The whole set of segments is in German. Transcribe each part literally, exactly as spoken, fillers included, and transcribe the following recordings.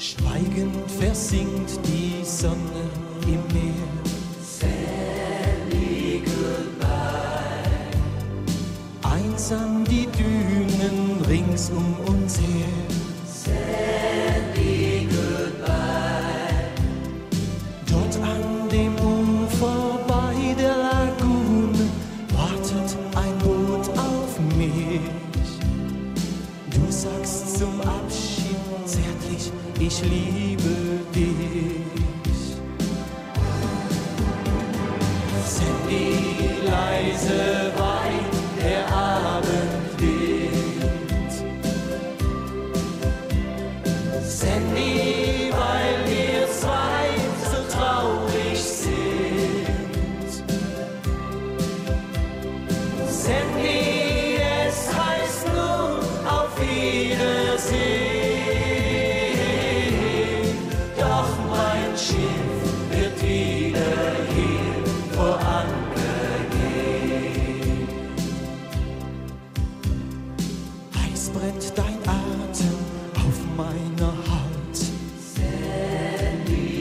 Schweigend versinkt die Sonne im Meer. Sally, goodbye. Einsam die Dünen rings um uns her. Sally, goodbye. Dort an dem Ufer bei der Lagune wartet ein Boot auf mich. Du sagst zum Abschied zärtlich, ich liebe dich. Sandy, leise weint der Abendwind. Sandy, weil wir zwei so traurig sind. Sandy, es heißt nun auf Wiedersehen. Doch mein Schiff wird wieder hier vor Anker gehen. Heiß brennt dein Atem auf meiner Haut. Sally,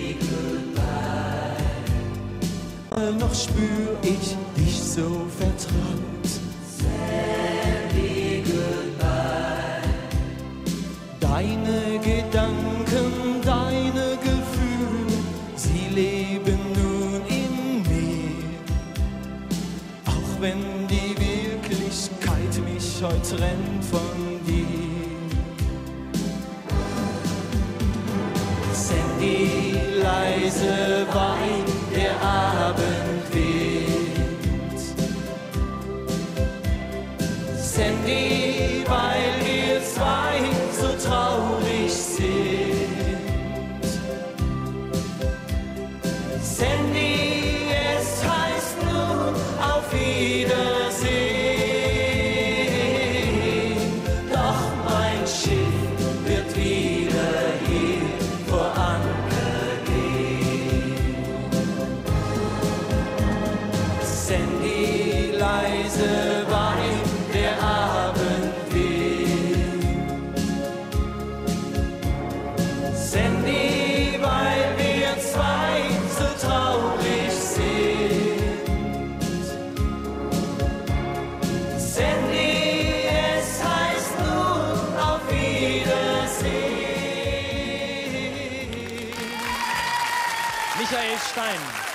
goodbye. Noch spür ich dich so vertraut. Sally, goodbye. Deine Gedanken, deine Gefühle, sie leben nun in mir. Auch wenn die Wirklichkeit mich heute trennt von dir. Sandy, leise weint der Abendwind. Sandy, weil wir zwei so traurig sind. Sandy, es heißt nun auf Wiedersehen. Doch mein Schiff wird wieder hier vor Anker gehen. Sandy, leise weint der Abendwind. Sandy, weil wir zwei so traurig sind. Sandy, es heißt nun auf Wiedersehen. Michael Stein.